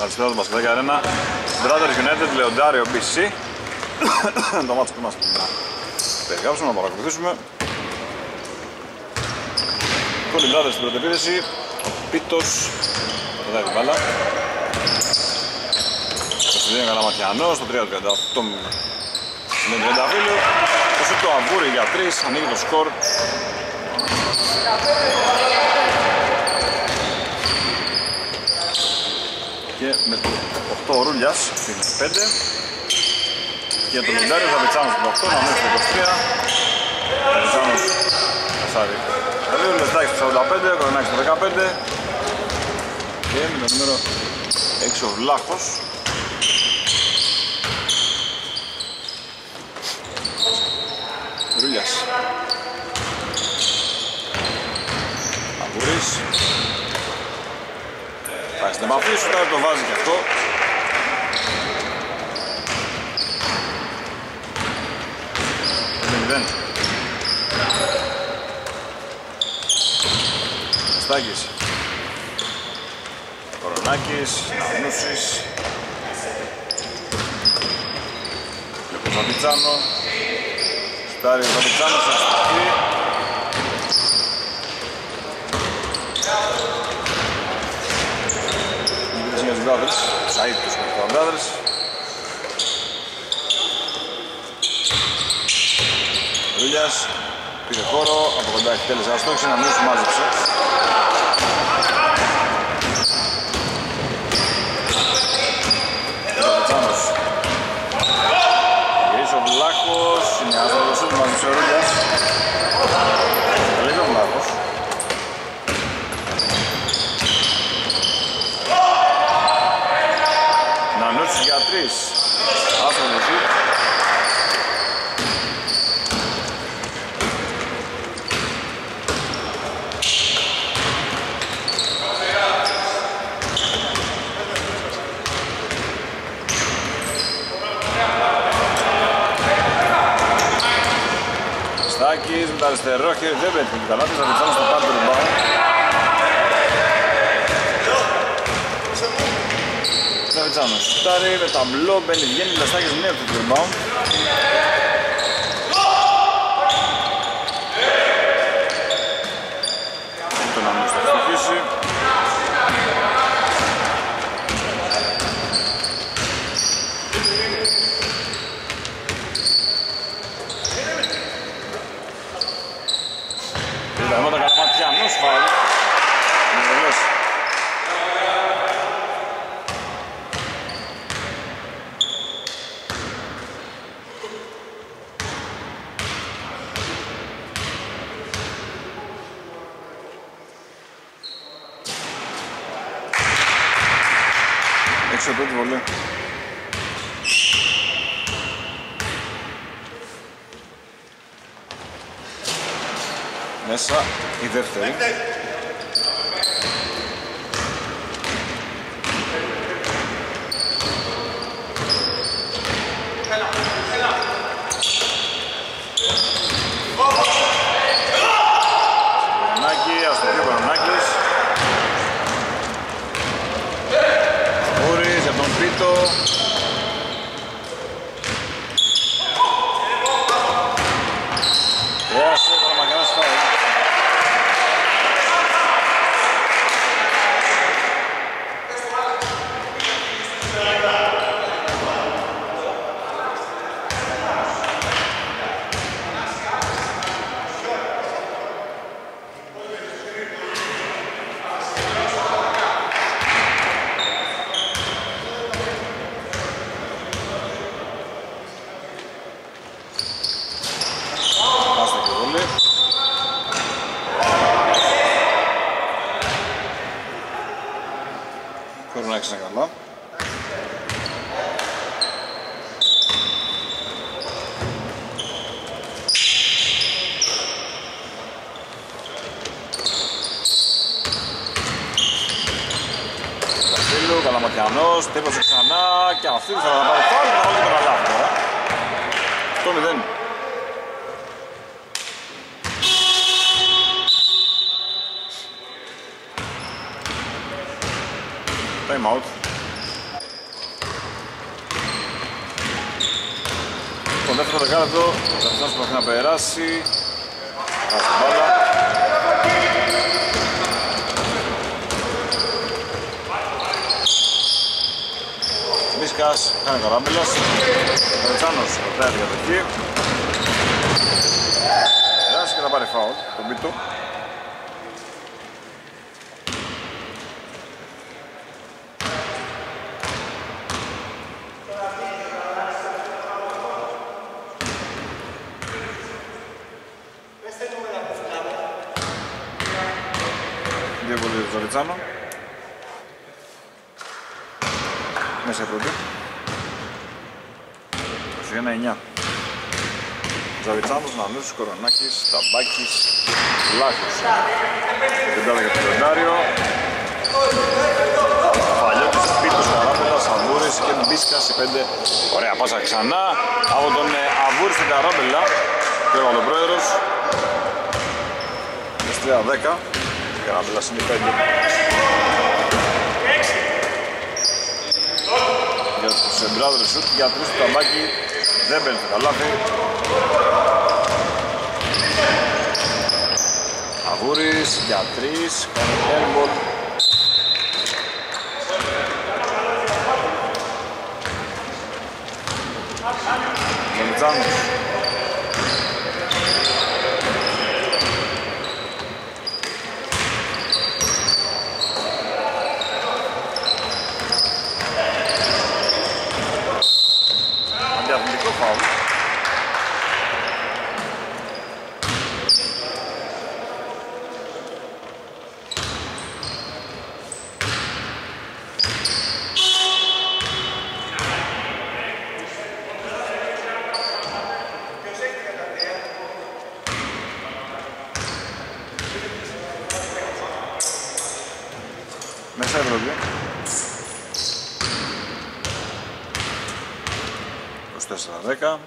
Καλησπέρα του Μπασκετάκι Αρένα. Brothers United, Λεοντάριο BC. Το μάτσο που μας να περιγράψουμε, να παρακολουθήσουμε. Κόλλη Brothers στην πρώτη επίθεση. Ο Πίτος πατάει την μπάλα. Το 22 Καλαματιανός, το 3-38 με τον Τρενταφύλλου. Το σούτ του Αμπούρη για 3, ανοίγει το σκορ. Και με το 8 ο Ρούλιας στην 5. Και το Λοντάριο θα Βετσάνος στην 8, να μείνει στο 23. Ο Βετσάνος Κασάρι. Ο Λεστάκης στο 45, ο Κορονάκης στο 15. Και με το νούμερο 6 ο Βλάχος. Ρούλιας. Αμπούρης. Πάει στην επαφή σου, τώρα το βάζει και αυτό. Δεν. Στάκης. Κορονάκης, Ναυνούσης. Βλέπω Βαβιτσάνο. Στάρει ο Βαβιτσάνος, αστική. Για τους Brothers, Σαΐd τους με τους Brothers. Ρούλιας, πήρε χώρο, από κοντά εκτέλεσε αστόχη, να μην σου μάζεψε. Ο Βατσάνος. Γυρίσει ο Βλάχος, είναι άστοχος, του μάζεψε ο Ρούλιας. Λέγει ο Βλάχος. Νανούτσης για 3. Άστοχος εσύ. Στάκης με το αριστερό χέρι δεν πέτυχε καλά, θα Βετσάνος στο πάρει το rebound. Βετσάνος σουτάρει με ταμπλό, μπαίνει βγαίνει, Λαστάκης νέο το rebound. Τον αμέσως θα στοιχήσει. Είδαμε τα Καλαματιανός φάουλ. Έξω από τη βολή. Μέσα η δεύτερη. Κορονάκη, αστοχή ο Κορονάκης. Μπούρης για τον Πίτο. Πέρασε ο Καλαμακιανός φάουλ. Κορονάκης είναι καλά. Βασίλου, Καλαματιανός, τύπωσε ξανά και αυτή θα τα πάρει φάουλ και θα βάλει τον αλάφι τώρα. 8-0. Time out. Λοιπόν, δεύτερο δεκάλεπτο, ο Ζαβιτσάνος προσπαθεί να περάσει. Βάζει την μπάλα. Μπίσκας, κάνει Καράμπελας. Ο Ζαβιτσάνος ρωτάει την κατοχή. Περάσει και θα πάρει φάουλ, τον πίτο. Δύο βολή του Ζαβιτσάνο. Μέσα η πρώτη. 21-9. Ζαβιτσάνος, Νανούσης, Κορονάκης, Ταμπάκης, Λάκος. Πεντάδα για το Λεντάριο. Παλιώτης, Πίτος, Καράμπελας, Αβούρης και Μπίσκας σε 5. Ωραία πάσα ξανά από τον Αβούρη στην Καράμπελα. Και ο πρόεδρος. Εστρία 10. Καράμπελας είναι 5. Για τους Brothers Shoot, για 3 του Ταμπάκη. Δεν μπαίνει στο καλάθι. Αβούρης για 3, κάνει airball. Ζαβιτσάνος. Αντιαθλητικό φάουλ. Μέσα Ευρώπη. 24-10.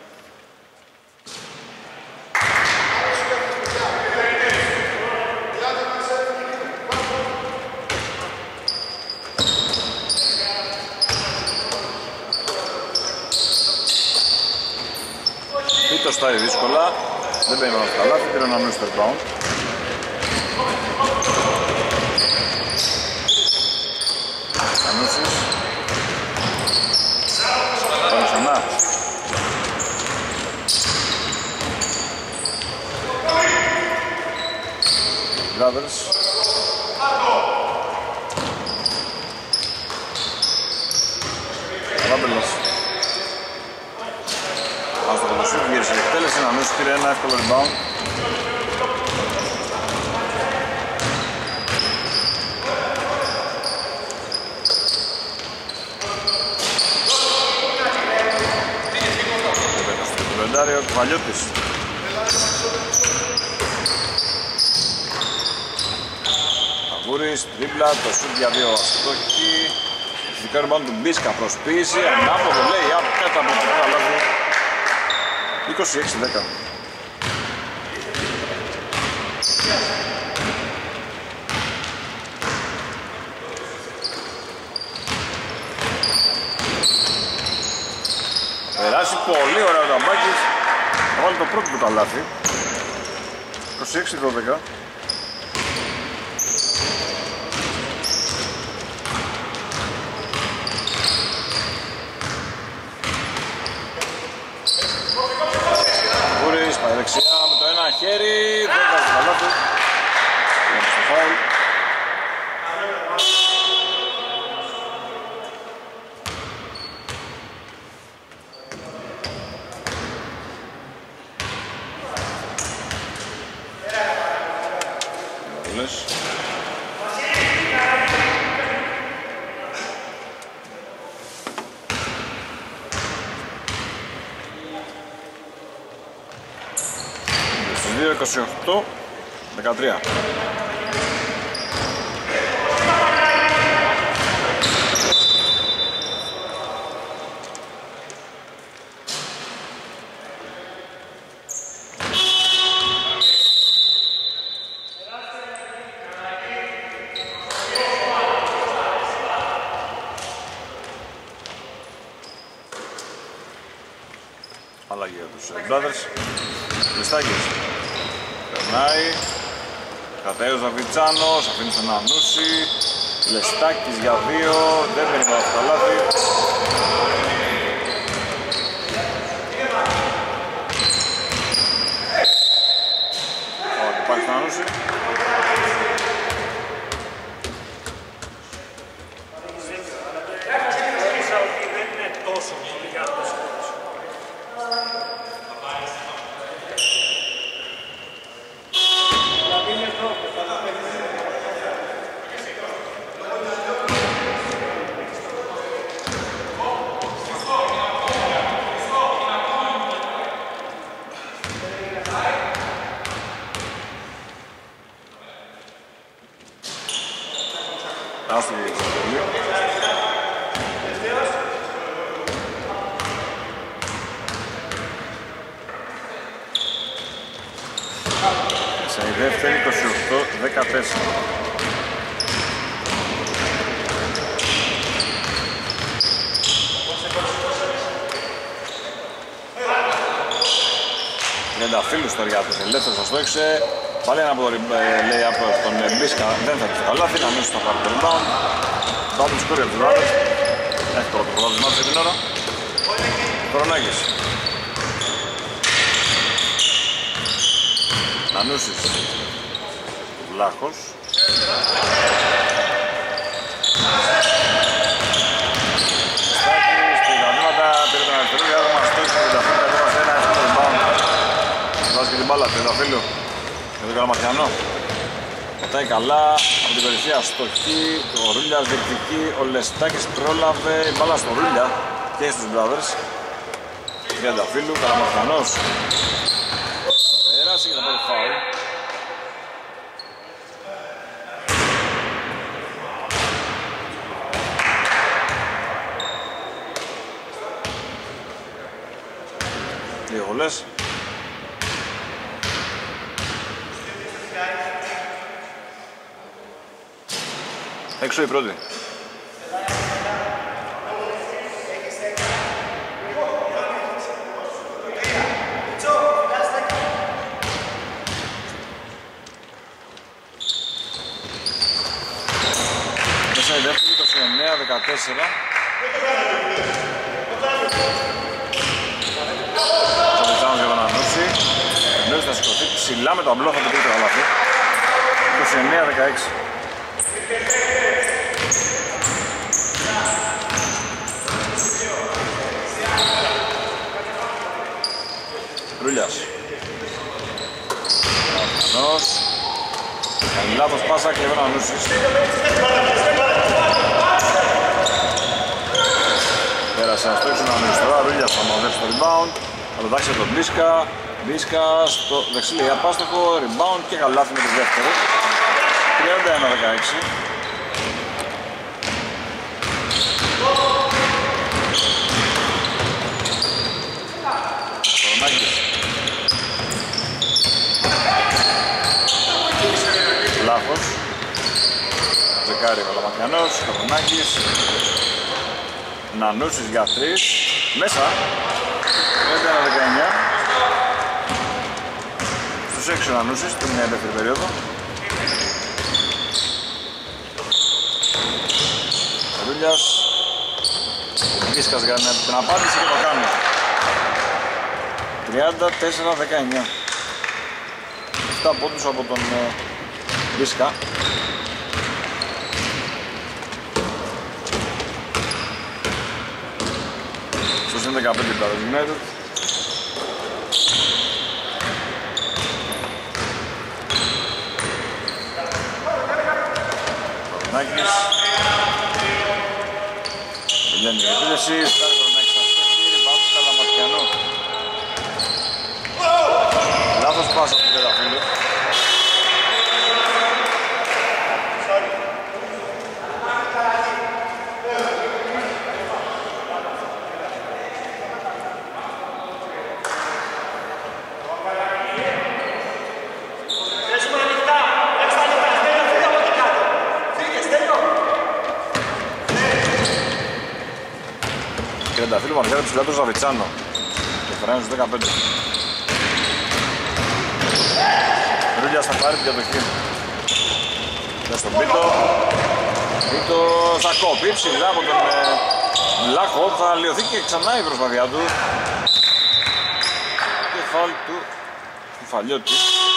Πίτος στάει δύσκολα. Δεν μπαίνει μόνο στο καλάθι, πήρε ένα νου στο rebound. Ανούσης. Πάμε ξανά. Brothers. Ράμπελος. Πάνω στο κοντοσούτ, γύρισε η εκτέλεση, Ανούσης πήρε ένα εύκολο rebound. Ο Κβαλιώτης. Αβούρης, τρίμπλα, το σουτ για 2 αστοχή. Φυσικά rebound του Μπίσκα, προσποίηση, ανάποδο λέει, κάτω από το καλάθι. 26-10. Περάσει πολύ ωραία ο Ταμπάκης. Θα βάλει το πρώτο του καλάθι. 26-12. Βούρης πάει δεξιά με το ένα χέρι. Δεν βάζει το καλάθι. Είναι στο φάουλ. Στους 2-28-13. Αλλαγή έδωσε. Brothers. Λιστάκης περνάει, κρατάει ο Ζαβιτσάνος, αφήνει στον Ανούση. Λεστάκης για 2, δεν περιμένει αυτό το λάθη. Όχι, υπάρχει στον Ανούση. Σε η δεύτερη 28-14. Φίλους τώρα για τους ελεύθερους θα στόχισε. Πάλι ένα από το λέει από τον Μπίσκα, δεν θα τους καλά, να μην θα πάρει το rebound. Πάμε τους κόρια τους Brothers. Έχει τώρα το προβάδισμα σε την ώρα. Κορονάκης. Νανούσης. Βλάχος. Στάκης, στην γραμμήματα, πήρε τον αριστερό για να μας στόχισε την ταφή, κατέβασε ένα εύκολο rebound. Βάζει και την μπάλα, Τριανταφύλλου. Για τον Καλαμαθιανό. Πατάει καλά, από την περιφέρεια αστοχή, ο Ρούλιας διεκδικεί, ο Λεστάκης πρόλαβε, η μπάλα στο Ρούλια και στους Brothers. Τριανταφύλλου, Καλαμαθιανός. Θα περάσει και θα πάρει φάουλ. Δύο γολές. Έξω η πρώτη. Μέσα η δεύτερη, 29-14. Το Βιτζάνος για τον Ανούση. Εννοείς θα σηκωθεί ψηλά με το αμπλό, θα το πει το καλάθι. 29-16. Ρούλιας. Ανός. Κάνει λάθος πάσα και ο Ανούσης. Πέρασε ένα στόχο να Ανούσης τώρα. Ρούλιας θα μαδέψει το rebound. Θα το τάξει από τον Μπίσκα. Μπίσκα στο δεξίλι απάστοχο. Rebound και καλάθι με τη δεύτερη. 31-16. Κορονάκης. Λάθος. Ζεκάρι ο Καλαμαθιανός. Κορονάκης. Νανούσης για 3. Μέσα. 31-19. Στους 6 ο Νανούσης, πριν μια δεύτερη περίοδο. Ο Ρούλιας. Ο Μπίσκας για την απάντηση και το κάνει. 34-19. 7 πόντους από τον Μπίσκα. Στο συν 15 τα United. Νάκης. Τελειώνει η επίδεση. Φτάνει τον Νάκης αστοχή. Ριμπάουντ του Καλαμαθιανού. Λάθος πάσα του Τριανταφύλλου. Τριανταφύλλου μαρκάρει ψηλά τον Ζαβιτσάνο. Και περνάνε στους 15. Ρούλιας θα πάρει την κατοχή. Και στον Πίτο. Πίτο θα κόπει ψηλά από τον Βλάχο. Θα λιωθεί και ξανά η προσπαθειά του. Και φάουλ του Φαλιώτη.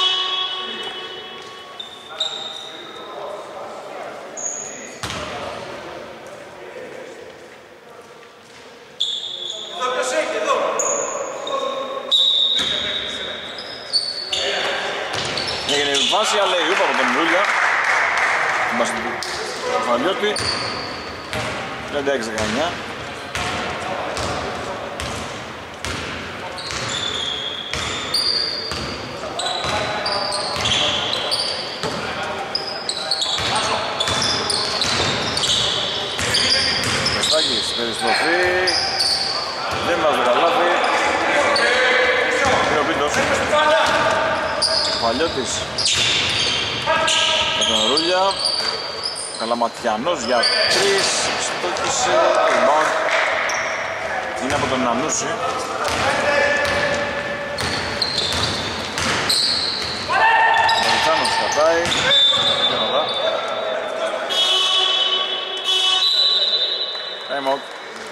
Έγινε βάση, αλλά η ούπα από τον Ρούλια. Τον Φαλιώτη. 36-19. Μεστάκης, περιστροφή. Δεν μας δεκαλάβει. Είναι ο Πίτος. Φαλιώτης με τον Ρούλια. Καλαματιανός για 3. Στόχισε. Είναι από τον Νανούση. Ο Μαριτσάνος κατάει. Time out.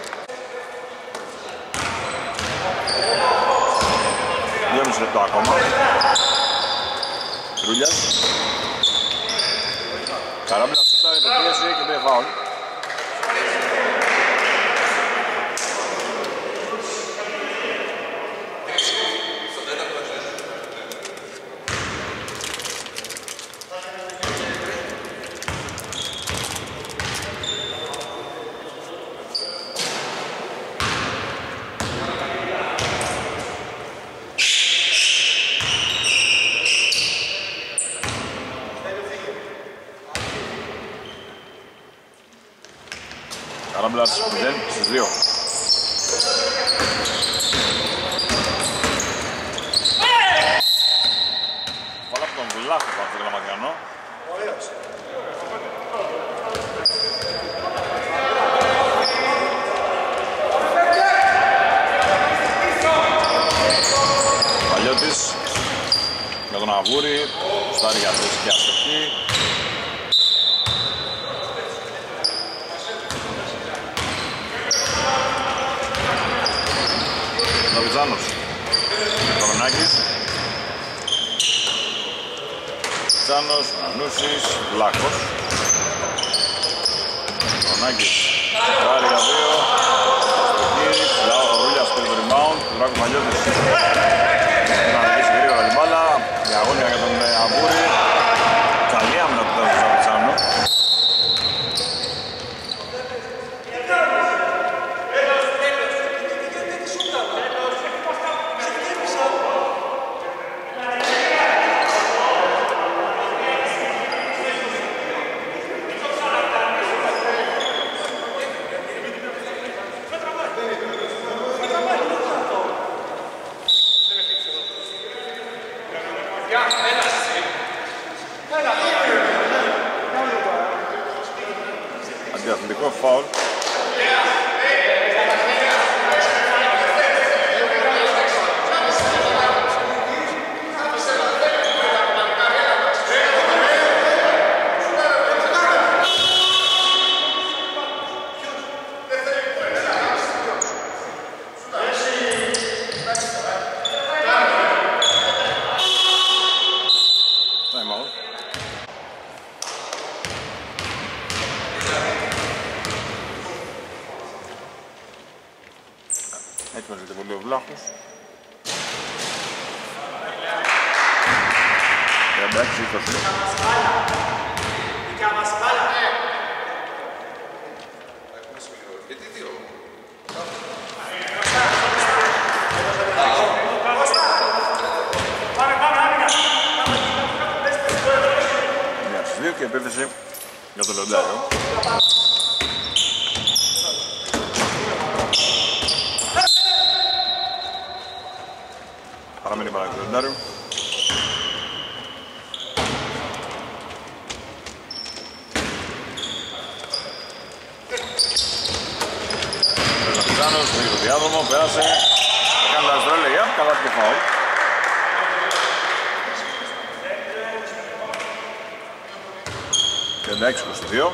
Δυόμιση λεπτό ακόμα. Ρούλιας. Καράμπλας σούταρε, υποπίεση και πήρε φάουλ. Καράμπλας 0 στους 2. Βάλα από τον Βλάχο πάνω στο Καλαματιανό. Παλιώτης με τον Αβούρη, στάρει για θέση και αστοχή. Νοβιτζάνος, Κορονάκης, Τσάνος, Νανούσης, Βλάχος. Κορονάκης, πάρει για 2, αστοχή, ο Ρούλιας πήρε το rebound, του Ράκου Μαλιώτης. Να αργήσει γρήγορα την μπάλα, διαγώνια για τον Αβούρη. Καλή άμυνα του Νοβιτζάνου. Αντιαθλητικό φάουλ. Έτοιμαζεται πολύ ο Βλάχος. 36-20. Μια στους 2 και επίθεση για το Λοντάριο. Παραμένει η μπάλα του Λοντάριου. Πέρασε ο Πιτζάνος, πήγε το διάδρομο, πέρασε. Έκανε τα αστρόλια, καλά και φάουλ. Και 36-22.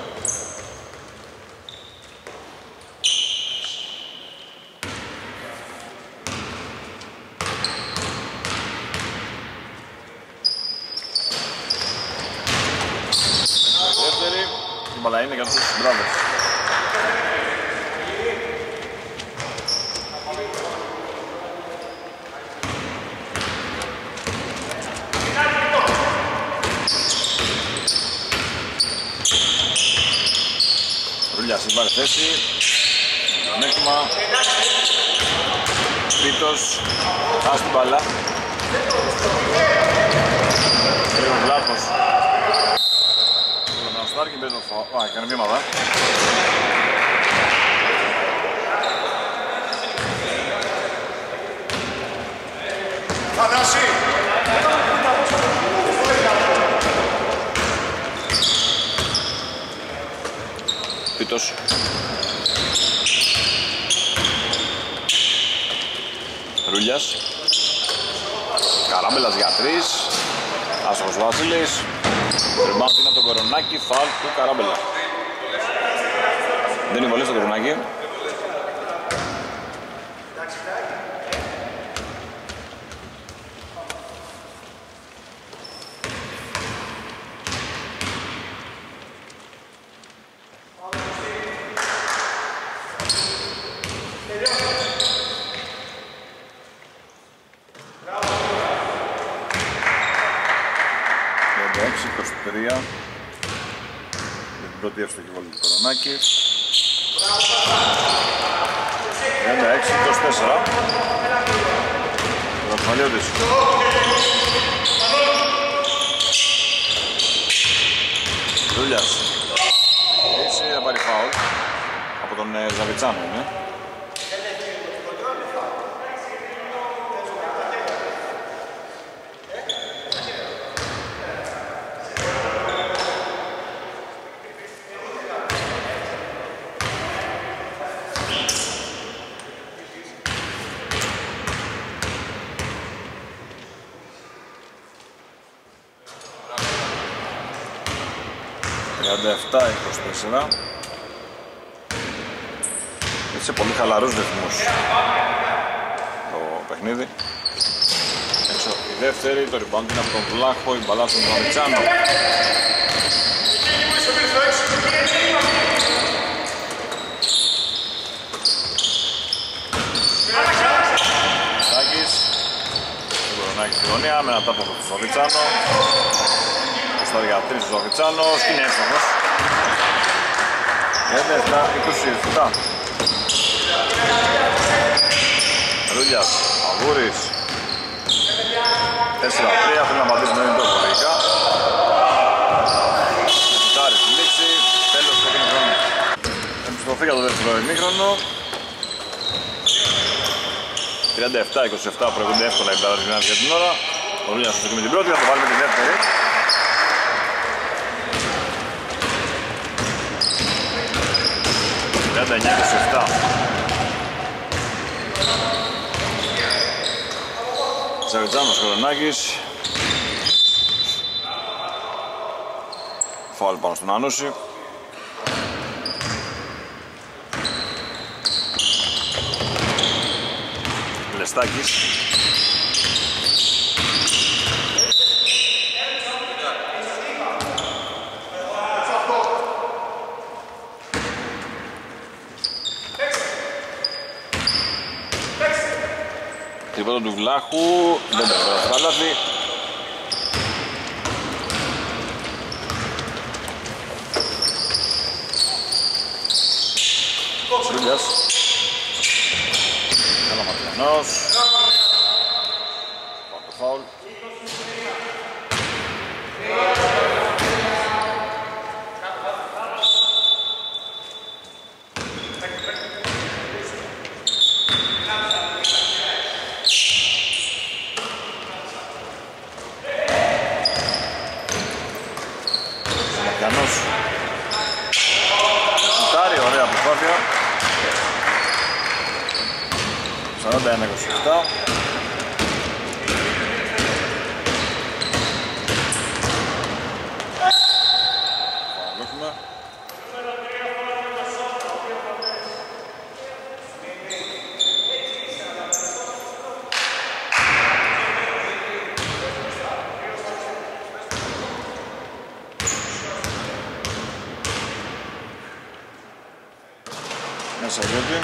Δεύτερη, η μπάλα είναι για τους Brothers. Ρούλιας στην πάρει θέση, μειονέκτημα, Πίτος, χάσει την μπάλα. Λίγο λάθος. Ο Ναστάρκη παίζει το φάουλ, έκανε βήματα. Θανάση! Πίτος. Ρούλιας. Καράμπελας για 3. Άσοχος Βασίλης. Rebound είναι από τον Κορονάκη. Φάουλ του Καράμπελα. Δεν είναι βολή στο Κορονάκη. Για την πρώτη εύστοχη βολή του Κορονάκη. 36-24. Ραφαλιώτης. Ρούλιας. Έτσι θα πάρει φάουλ από τον Ζαβιτσάνο είναι. Έτσι σε πολύ χαλαρούς ρυθμούς το παιχνίδι. Έξω η δεύτερη, το rebound είναι από τον Βλάχο, η μπαλά στον Μαμιτσάνο. Στάκης, τον Κορονάκη στη γωνία με ένα τάπο από τον Μαμιτσάνο. Στα 13 του Ζαβιτσάνος και είναι εύστοχος. 27. Ρούλιας, Αγούρης. 4-3, θέλει να απαντήσει με το πολιτικά. Σιτάρι στη λήξη, τέλος του ημίχρονου. Επιστροφή για το δεύτερο ημίχρονο. 37-27 προηγούνται εύκολα οι Μπραζιλιάνοι για την ώρα. Ο Ρούλιας θα με την πρώτη, θα το βάλει με τη δεύτερη. 39-27. Ζαβιτζάνος Κορονάκης. Φάουλ πάνω στον Ανούση. Λεστάκης. Τριπόδο του Βλάχου, δεν πέρα στο καλάθι. Ρούλιας. Καλαματιανός. Πάρτο φάουλ. Σουτάρει, ωραία προσπάθεια. 41-27. πούμε. Μέσα γιώτη.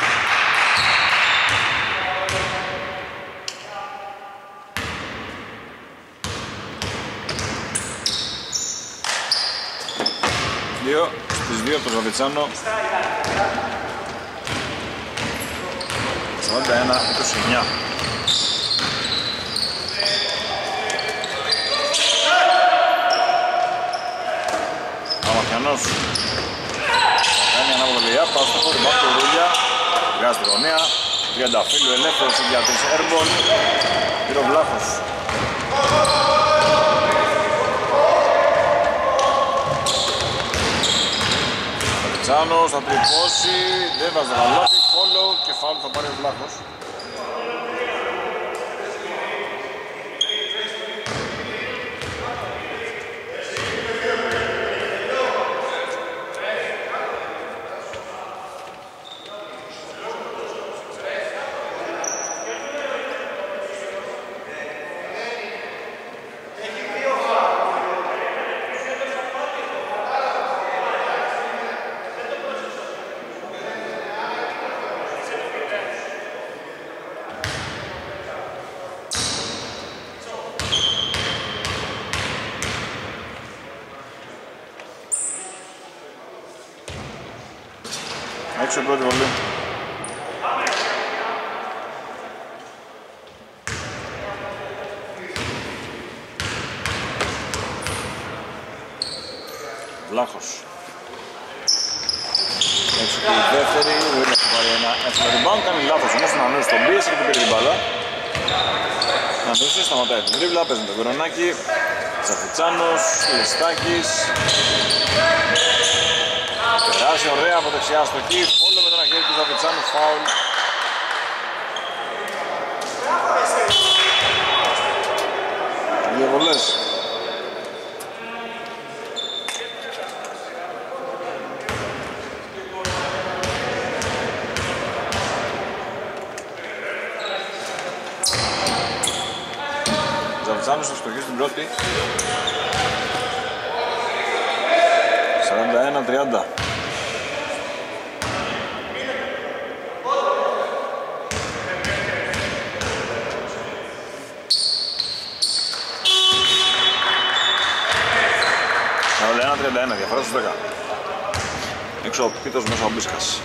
Δύο στις 2 από τον Ζαβιτσάνο. 41-29. Αμαθιανός κάνει αναβολία, πάω στο χώρο, μπάκ του Ρούλια. Βγάζει τη γωνία, Τριανταφύλλου ελεύθερος για τους Airball. Πήρε ο Βλάχος. Τσάνος θα τρυπώσει, δεν βάζει γαλάτι, follow και φάουλ θα πάρει ο Βλάχος. Έξω η πρώτη βολή. Βλάχος. Έξω και η δεύτερη, δεν έχει πάρει ένα εύκολο rebound, κάνει λάθος όμως να ανώσει τον πίεση και του πήρε την μπάλα. Να δώσει, σταματάει την τρίβλα, παίζει με τον Κορονάκη. Ζαφιτσάνος, Λεστάκης. Περάσει ωραία από δεξιά στο εκεί, φόλο με τον αχέρι του Ζαβιτσάνου, φάουλ. Δύο βολές. Ζαβιτσάνος θα στοχίσει την πρώτη. 41-30. Διαφορά στους 10. Έξω ο Πίτος, μέσα ο Μπίσκας.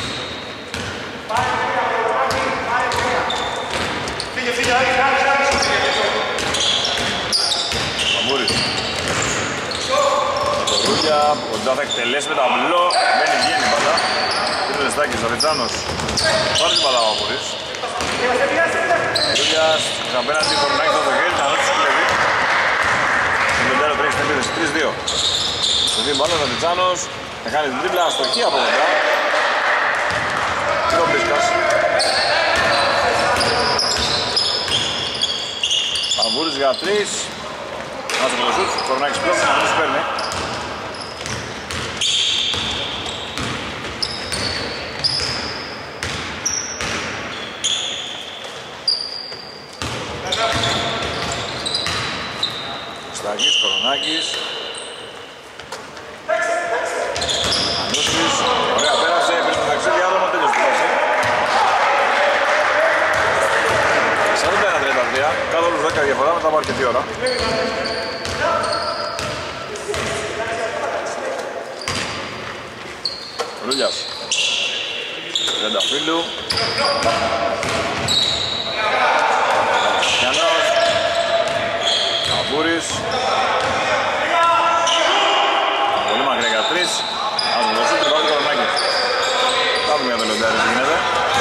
Μαμούρης. Το Ρούλια, κοντά θα εκτελέσει με ταμπλό. Μένει βγαίνει μπαλά. Πίτος Λεστάκης, Ζαβιτσάνος. Πάρει την μπαλά ο Μαμούρης. Ρούλιας, απέναντι Κορνάκη στο χέρι, θα ανώσει κλέβει. Το Μεντέρο τρέχει στην επίθεση, 3-2. Στο δύο μπάλα, ο Ζαβιτσάνος θα κάνει την τρίπλα αστοχή από κοντά. Και ο Μπίσκας. Παμπούρης για 3. Άσο με το σουτ, Κορνάκης πρώτος, αυτός παίρνει. Σταγής, Κορονάκης. Ανούσης, ωραία πέρασε, πήρε το ταξίδι, άδωμα, τέλειωσε το πάση. 41-33, κάτω όλους 10 διαφορά, μετά από αρκετή ώρα. Ρούλιας. Τριανταφύλλου. Γιάννος. Καμπούρης. Πολύ μακριά για 3. Ας μου δώσω την πάλι Κορονάκη. Θα δούμε για το λοντάρι τι γίνεται.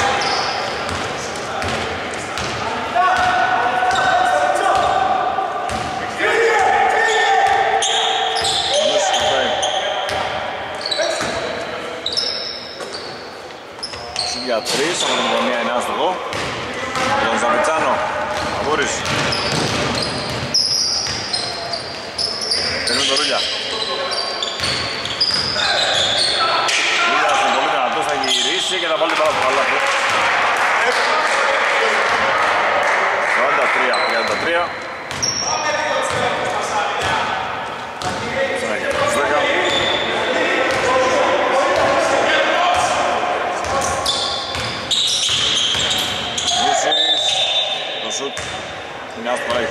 Για 3, από την γωνία είναι άστοχο. Τον Ζαβιτσάνο, Καμπούρης. Παίρνει το Ρούλια.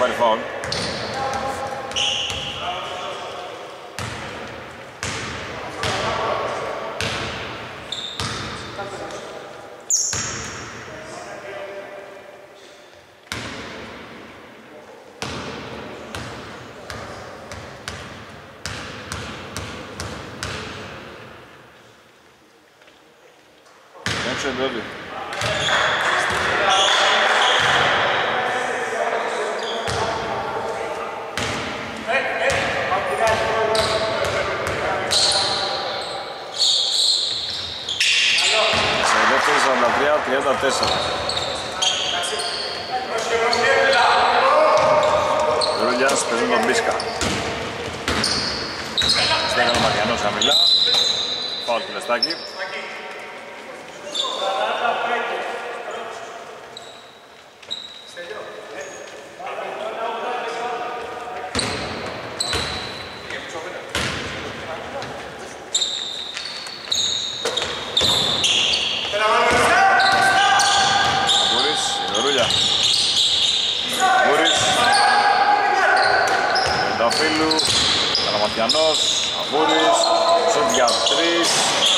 πάρει φάουλ. Έξω εντός. Ρούλιας παίζουν τον Μπίσκα. Στέγανε ο Μαριανός χαμηλά. Φάουλ του Λεστάκη. Καλαματιανός, Αβούρης, σουτ για 3.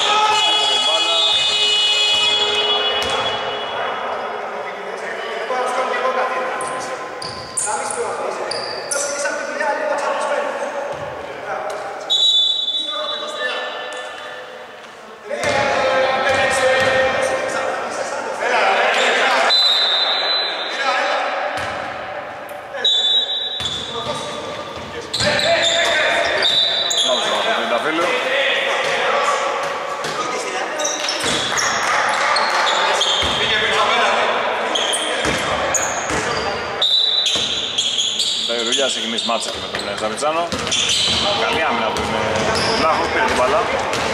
Έχει μισ μάτσα και με τον Ζαβιτσάνο. Καλή άμυνα από τον Λάχος, πήρε την μπάλα.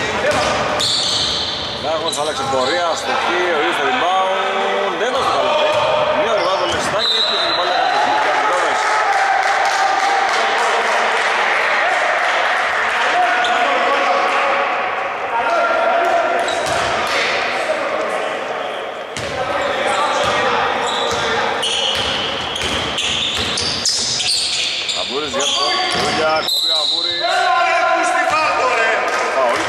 Λάχος άλλαξε πορεία, στο χ, ο ίδιος το rebound. Δεν το καλά. Μία ορβά το Λεστάκι, έπιε την μπάλα από το χ και αντιδρόμες. Αβούρης για το Ρούλια, κόβει ο Αβούρης. Φάουλ.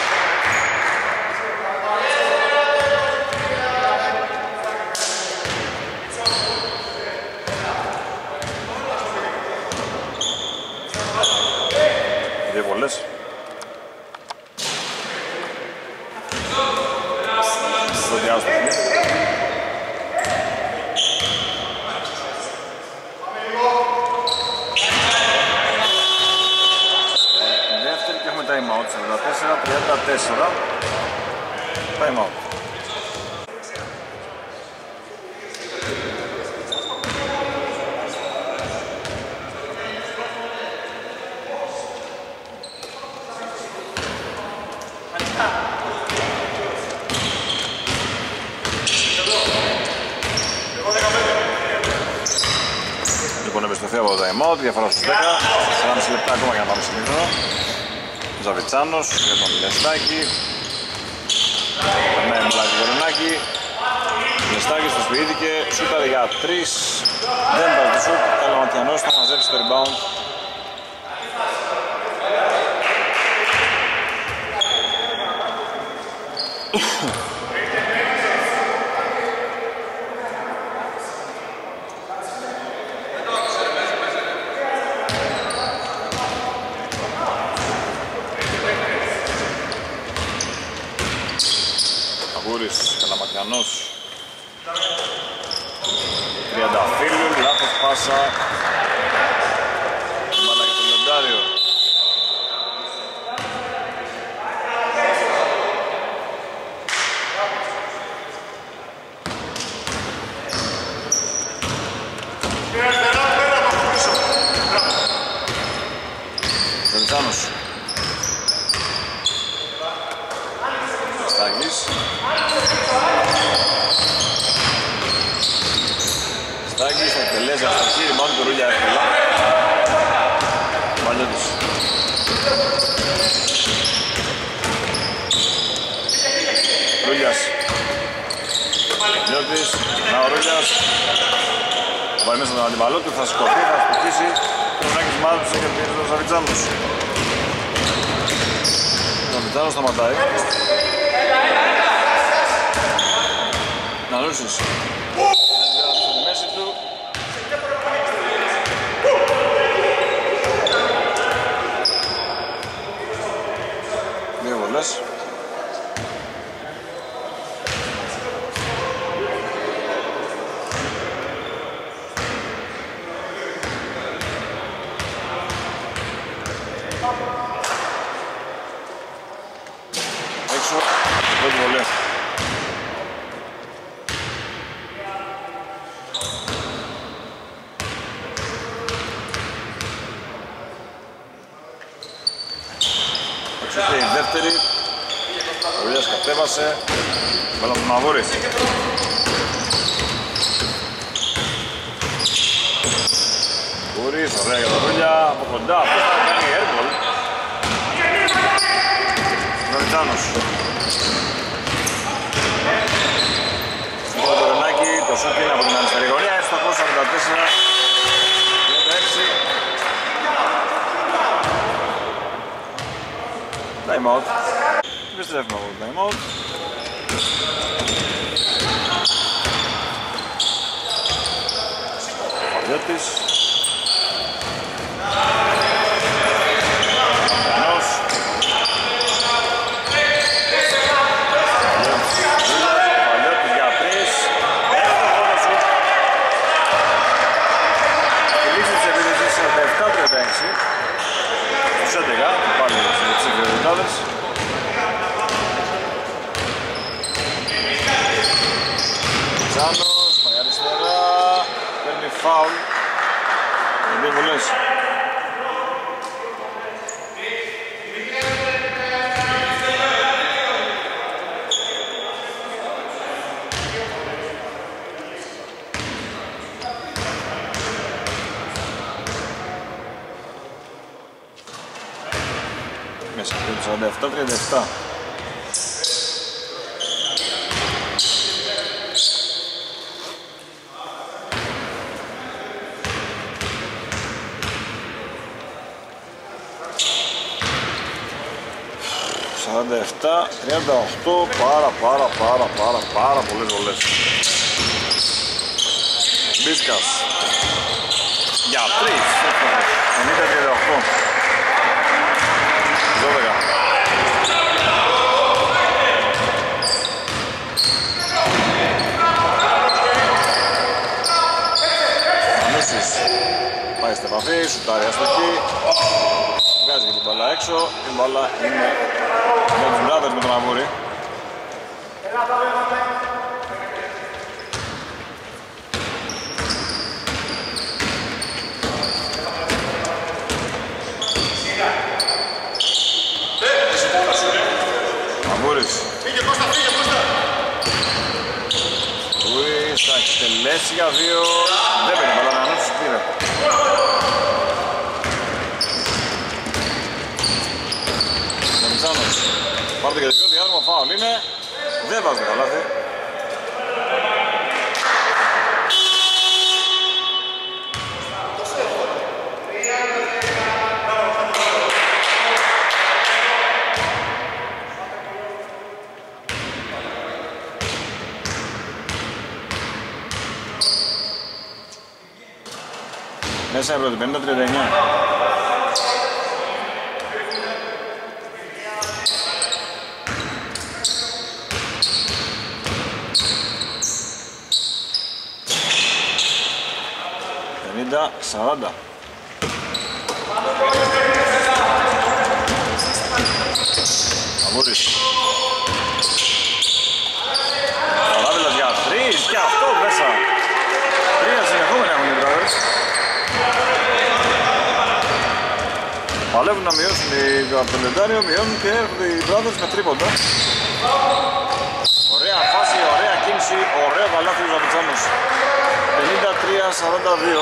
Δύο βολές. Το διάστημα. Time out, 44-34. Time out. Λοιπόν, επιστροφή από το time out, διαφορά στους 10. 4,5 λεπτά ακόμα για να πάμε στο μικρό. Ζαβιτσάνος για τον Λεστάκη. Περνάει μολάκι Βερονάκη. Λεστάκης το σπιήθηκε, σούταρε για 3. Δεν βάζει το σούτ, Καλαματιανός θα μαζέψει το rebound. Καλαματιανός, Τριανταφύλλου, λάθος πάσα. Μπάλα για τον Λιοντάριο. Ζαβιτσάνος. Στάγης. Στάγης θα εκτελέσει αστοχή, ρημάνει το Ρούλια εύκολα. Μαλιώτης. Ρούλιας. Μαλιώτης, να ο Ρούλιας. βάλει μέσα τον αντιπαλό του, θα σηκωθεί, θα σπιτήσει. Ο Νάκης Μάρτης έχει απειλήσει τον Ζαβιτζάνος. Ο Ζαβιτζάνος σταματάει. Νανούσης. Στη μέση του. Δύο βολές. Έξω, πρώτη βολή. Έξω και η δεύτερη. Ο Βουλιάς κατέβασε. Βάλα τον Μαβούρη. Βούρης, ωραία για τα Βουλιά. Από κοντά, αυτός θα κάνει airball. Νοριτζάνος. Στον Κορονάκη, το σούτ είναι από την αριστερή γωνία, εύστοχος 44-36. Time out. Επιστρέφουμε από το time out. Παλιώτης. Τζάνος, πάει αριστερά, παίρνει φάουλ. Δύο βολές. Μέσα από το 47-37. ...47, 38, πάρα πολλές βολές. Μπίσκας. Για 3, 90-38. 12. Ανούσης. Πάει στην επαφή, σουτάρει αστοχή. Βγάζει και την μπάλα έξω. Η μπάλα είναι για τους Brothers με τον Αβούρη. Αβούρης. Φύγε Κώστα. Αβούρης θα εκτελέσει για 2. Δεν πήρε μπάλα, να ανούψεις πήρε. Ζανιτσάνος. Πάρτε και το δικό διάδρομο, φάουλ είναι. Δεν βάζει το καλάθι. Μέσα η πρώτη, 50-39. Σαράντα. Αβούρης. Παράβιλος για 3 και αυτό μέσα. 3 συνεχόμενα έχουν οι Brothers. Παλεύουν να μειώσουν από το λεντάριο, μειώνουν και έρχονται οι Brothers με τρίποντα. Ωραία φάση, ωραία κίνηση, ωραίο καλάθι του Ζαβιτσάνος. 53-42.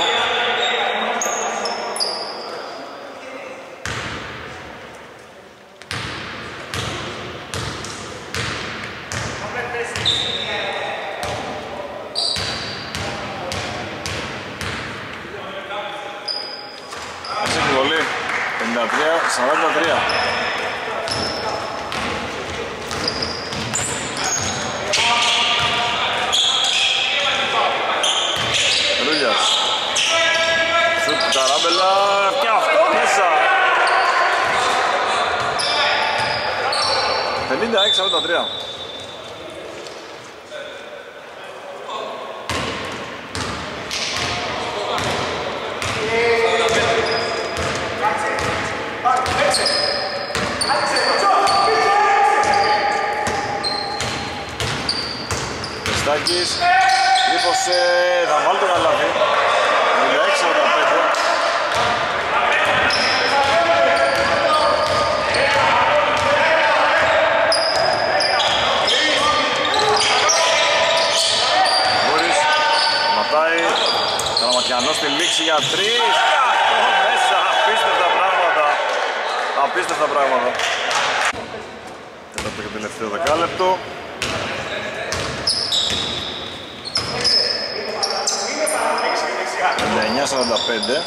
43. Ρούλιας. Σουτ του Καράμπελα και αυτό μέσα. 56-43. Στάκης, τρύπωσε, θα βάλει το καλάθι. 56-45. Μπούρης, ματάει, Καλαματιανός στη λήξη για 3. Αυτό μέσα, απίστευτα πράγματα. Απίστευτα πράγματα. Τέταρτο και τελευταίο δεκάλεπτο. 9-45.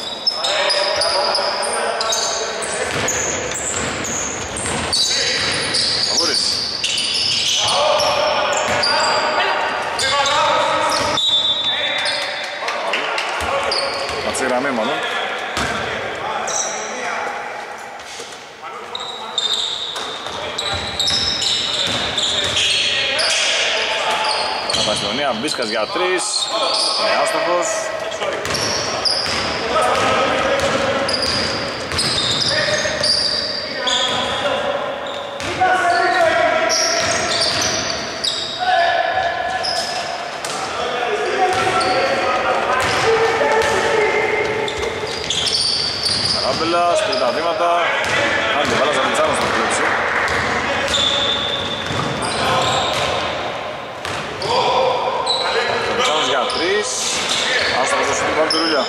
Αβούρης. Κατσί γραμμή μάλλον. Παστονία, Μπίσκας για 3. Είναι άστοχος. Καράμπελας, τρίτα βήματα. Αν και βάλα Ζαβιτσάνος θα κλέψει. Ζαβιτσάνος για 3. Άστοχος στο σουτ, βάλει τη Ρούλια.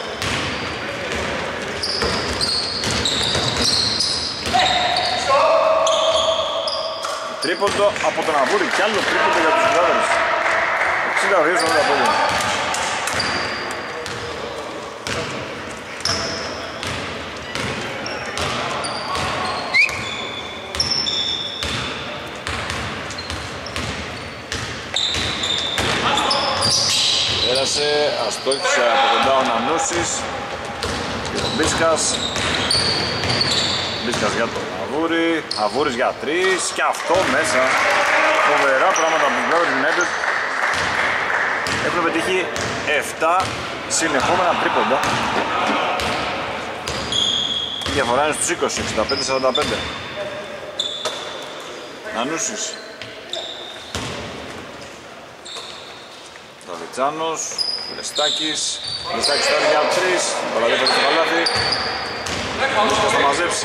Τρίποντο από τον Αβούρη κι άλλο τρίποντο για τους Brothers. 62-45. Πέρασε, αστόχησε από κοντά ο Νανούσης και ο Μπίσκας. Μπίσκας για τον Αβούρη, Αβούρης για 3 και αυτό μέσα. Φοβερά πράγματα από τους Brothers United. Έχουν πετύχει 7 συνεχόμενα τρίποντα. Η διαφορά είναι στους 20, 65-45. Νανούσης. Δαβιτσάνος, Λεστάκης τώρα για 3, παραδέχεται στο καλάθι. Μπίσκας θα μαζέψει.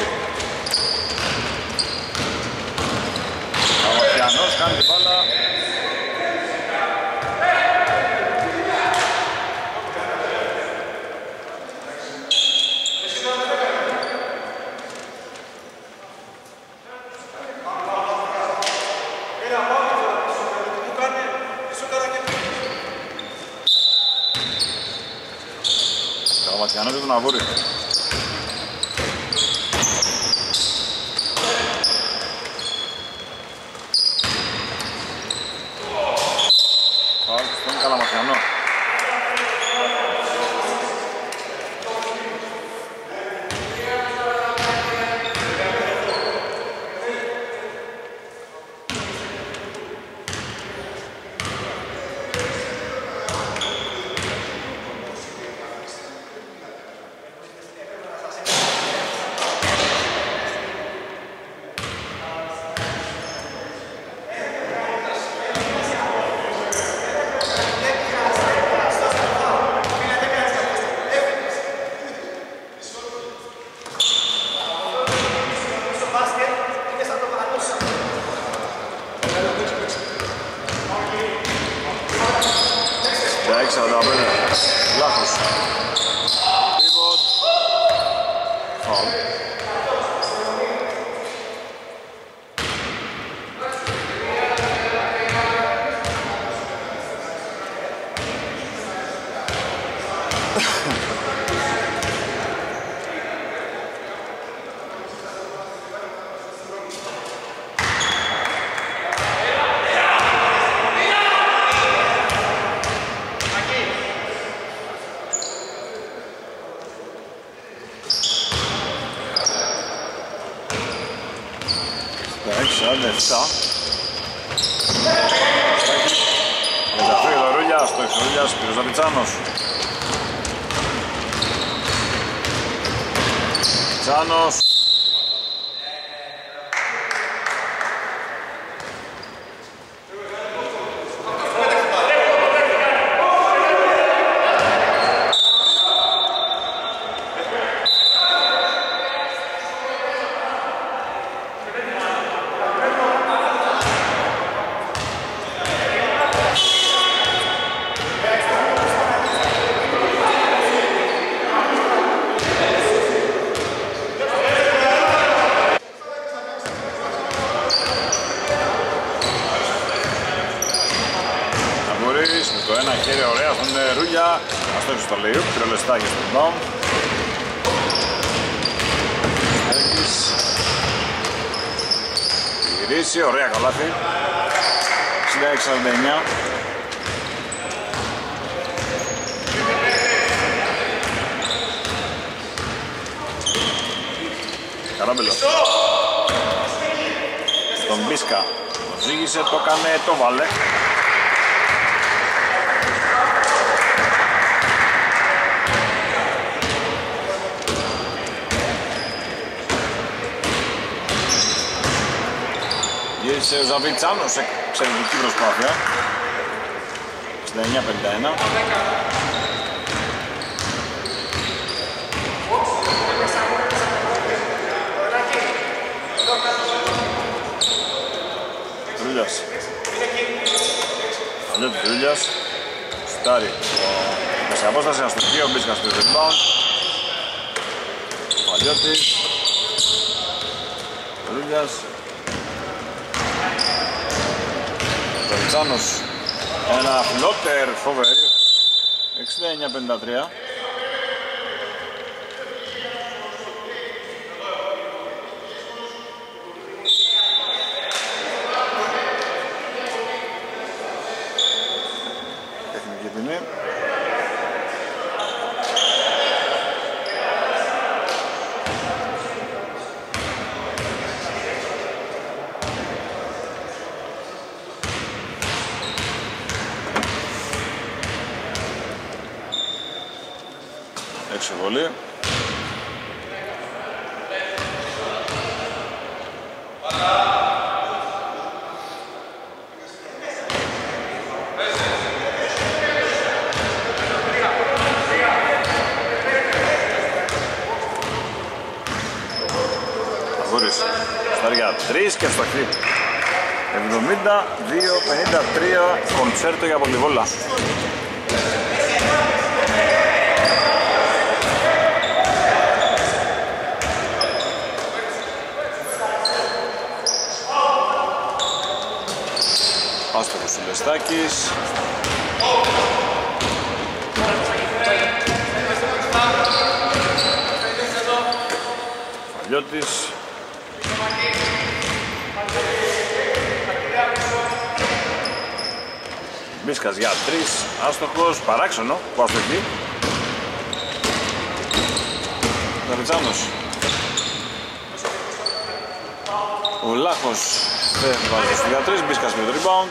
Καλαματιανός κάνει την μπάλα. Καλαματιανός για τον Αβούρη. Στον Καλαματιανό. Λάθος. Pivot. Foul. Μεταφύγει ο Ρούλιας, το έχει ο Ρούλιας, κύριος Δαβιτσάνος. Τσάνος. Με το ένα χέρι ωραία στον Ρούλια. Αυτό στο λέει, πυρολεστάκι στον μπαμ. Γυρίσει, ωραία καλάθι. 66-49. Καράμπελος. Τον Μπίσκα. Το ζήγησε, το έκανε, το βάλε. Γύρισε ο Ζαβιτσάνος σε εξαιρετική προσπάθεια. 69-51. Ρούλιας. Αλλιώτης Ρούλιας. Στάρι. Σε απόσταση αστοχή ο Μπίσκας στο rebound. Αλλιώτης. Ρούλιας. Ζαβιτσάνος. Ένα φλότερ φοβερή. 69-53. Τεχνική ποινή. Έξω βολή. Αγούρης. Στάρια 3 και αστοχή. 72-53 κοντσέρτο για πολυβόλα. Άστοχος Σουλεστάκης. Φαλιώτης. Μπίσκας για 3. Άστοχος, παράξενο που αστοχή. Ζαβιτσάνος. Ο Λάχος δεν βάζει στο 3, Μπίσκας με το rebound.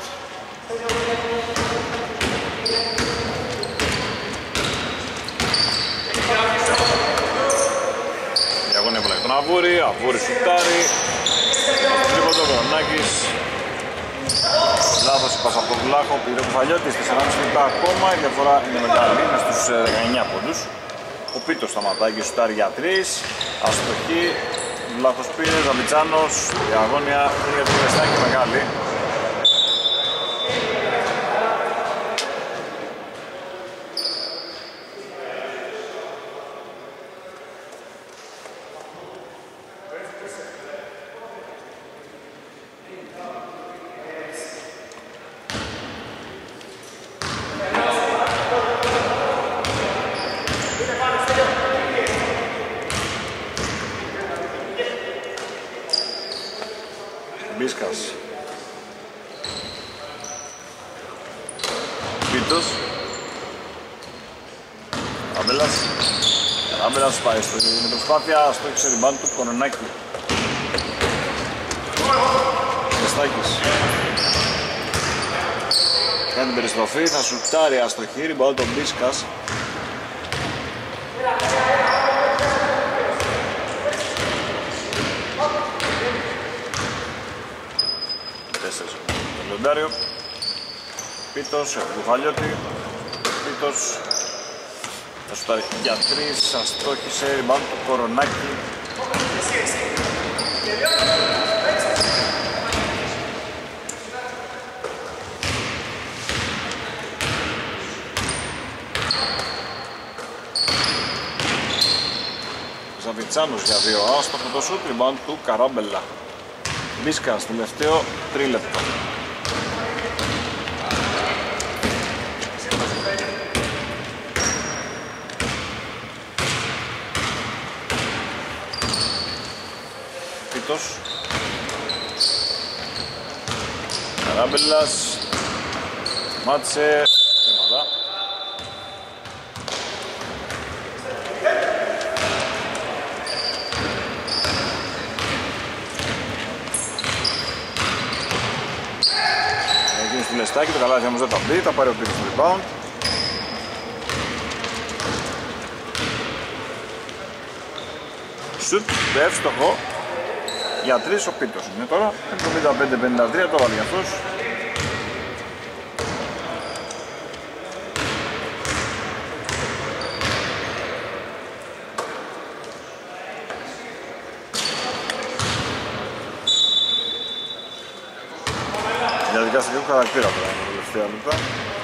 Διαγώνια πολλά για τον Αβούρη, Αβούρη σουτάρει. Τρίποντο ο Κορονάκης. Λάθος η πάσα από τον Βλάχο, πήρε ο Κουφαλιώτης, 4,5 λεπτά ακόμα, η διαφορά είναι μεγάλη, είναι στους 19 πόντους. Ο Πίτος σταματάει και σουτάρει για 3, αστοχή. Βλάχος πήρε, Ζαβιτσάνος, η αγώνια είναι για το Λεστάκι μεγάλη. Μπίσκας. Πίτος. Ράμπελας πάει με προσπάθεια στο εξεριμπάν του Κονονάκη. Μιαστάκης κάνει την περιστροφή, θα σουτάρει αστοχή, ριμπαουντ τον Μπίσκας. Τέσσερις το Λιοντάριο. Πίτος, Κουφαλιώτη. Πίτος θα σουτάρει για 3, αστόχησε, ριμπαουντ του Κορονάκη. Ζαβιτσάνος για 2, άστοχο το σουτ, rebound του Καράμπελα. Μπίσκας, τελευταίο τρίλεπτο. Πίτος. Καράμπελας. Μάτσε. Λεστάκι, το καλάθι όμως δεν θα μπει, θα πάρει ο Πίτος στο rebound. Σουτ, εύστοχο για 3 ο Πίτος. Είναι τώρα 75-53, το βάλει για αυτός. Διαδικαστικού χαρακτήρα τώρα, τα τελευταία λεπτά.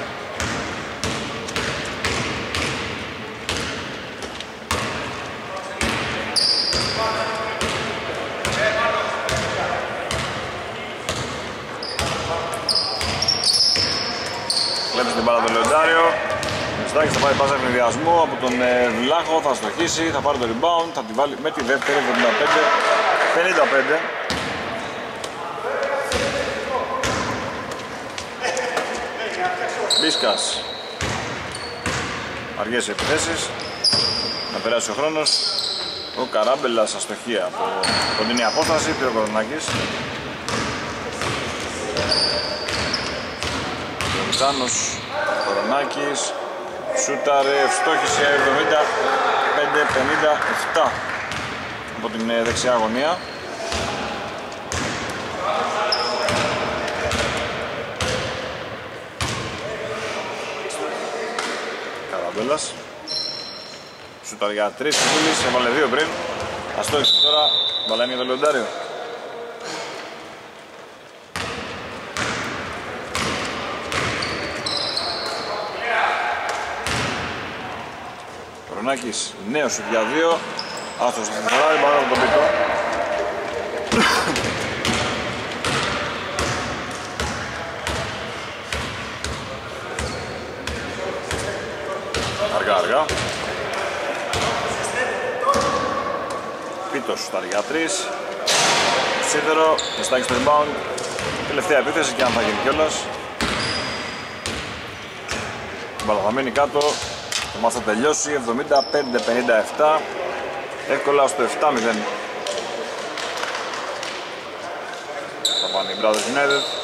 Βλέπεις την μπάλα του Λεοντάριο. Μιστάκης θα πάει πάσα ευνηδιασμού από τον Βλάχο, θα στοχίσει, θα πάρει το rebound, θα τη βάλει με τη δεύτερη 75-55. Μπίσκας. Αργές οι επιθέσεις. Να περάσει ο χρόνος. Ο Καράμπελας αστοχία από κοντινή απόσταση. Πήρε ο Κορονάκης. Ζανζάνος. Κορονάκης. Σούταρε. Ευστόχησε 75-57 από την δεξιά γωνία. Καράμπελας. Σουτάρει για 3 Σιμούλης, έβαλε 2 πριν. Αστόχησε τώρα, μπαλάνει για το Λεοντάριο. Κορονάκης, νέος σουτ για 2. Άστος στην φορά, μπαλάνει από τον Πίτο. Αργά. Πίτος στα για 3. Σίδερο, Μιστάκης στο rebound. Τελευταία επίθεση και αν θα γίνει κιόλας. Η μπάλα θα μείνει κάτω. Το μάτς θα τελειώσει 75-57. Εύκολα στο 7-0. Θα πάνε οι Brothers United.